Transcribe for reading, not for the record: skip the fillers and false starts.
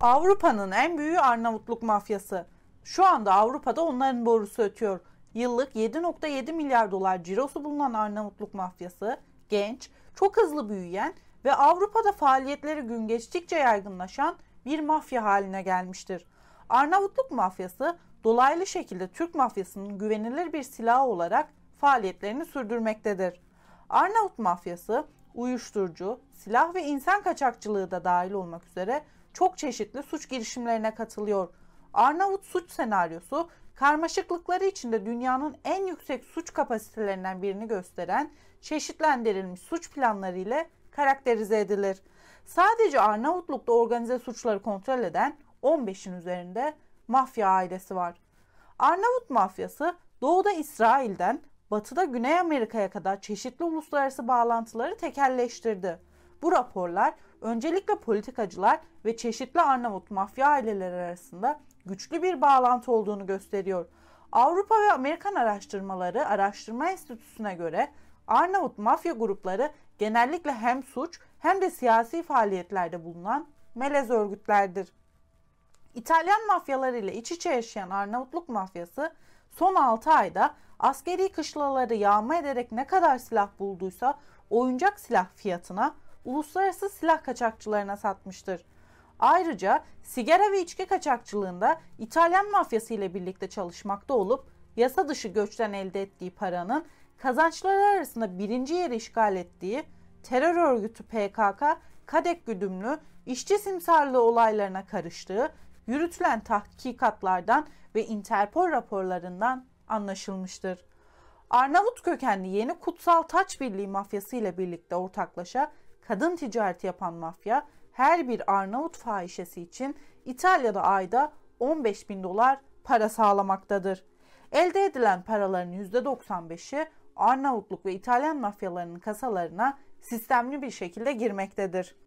Avrupa'nın en büyüğü Arnavutluk mafyası. Şu anda Avrupa'da onların borusu ötüyor. Yıllık 7,7 milyar dolar cirosu bulunan Arnavutluk mafyası, genç, çok hızlı büyüyen ve Avrupa'da faaliyetleri gün geçtikçe yaygınlaşan bir mafya haline gelmiştir. Arnavutluk mafyası dolaylı şekilde Türk mafyasının güvenilir bir silahı olarak faaliyetlerini sürdürmektedir. Arnavut mafyası uyuşturucu, silah ve insan kaçakçılığı da dahil olmak üzere çok çeşitli suç girişimlerine katılıyor. Arnavut suç senaryosu karmaşıklıkları içinde dünyanın en yüksek suç kapasitelerinden birini gösteren çeşitlendirilmiş suç planları ile karakterize edilir. Sadece Arnavutluk'ta organize suçları kontrol eden 15'in üzerinde mafya ailesi var. Arnavut mafyası doğuda İsrail'den batıda Güney Amerika'ya kadar çeşitli uluslararası bağlantıları tekelleştirdi. Bu raporlar öncelikle politikacılar ve çeşitli Arnavut mafya aileleri arasında güçlü bir bağlantı olduğunu gösteriyor. Avrupa ve Amerikan Araştırmaları Araştırma Enstitüsü'ne göre Arnavut mafya grupları genellikle hem suç hem de siyasi faaliyetlerde bulunan melez örgütlerdir. İtalyan mafyaları ile iç içe yaşayan Arnavutluk mafyası son 6 ayda askeri kışlaları yağma ederek ne kadar silah bulduysa oyuncak silah fiyatına uluslararası silah kaçakçılarına satmıştır. Ayrıca sigara ve içki kaçakçılığında İtalyan mafyası ile birlikte çalışmakta olup yasa dışı göçten elde ettiği paranın kazançları arasında birinci yeri işgal ettiği terör örgütü PKK, Kadek güdümlü işçi simsarlığı olaylarına karıştığı yürütülen tahkikatlardan ve Interpol raporlarından anlaşılmıştır. Arnavut kökenli yeni Kutsal Taç Birliği mafyası ile birlikte ortaklaşa kadın ticareti yapan mafya her bir Arnavut fahişesi için İtalya'da ayda 15 bin dolar para sağlamaktadır. Elde edilen paraların %95'i Arnavutluk ve İtalyan mafyalarının kasalarına sistemli bir şekilde girmektedir.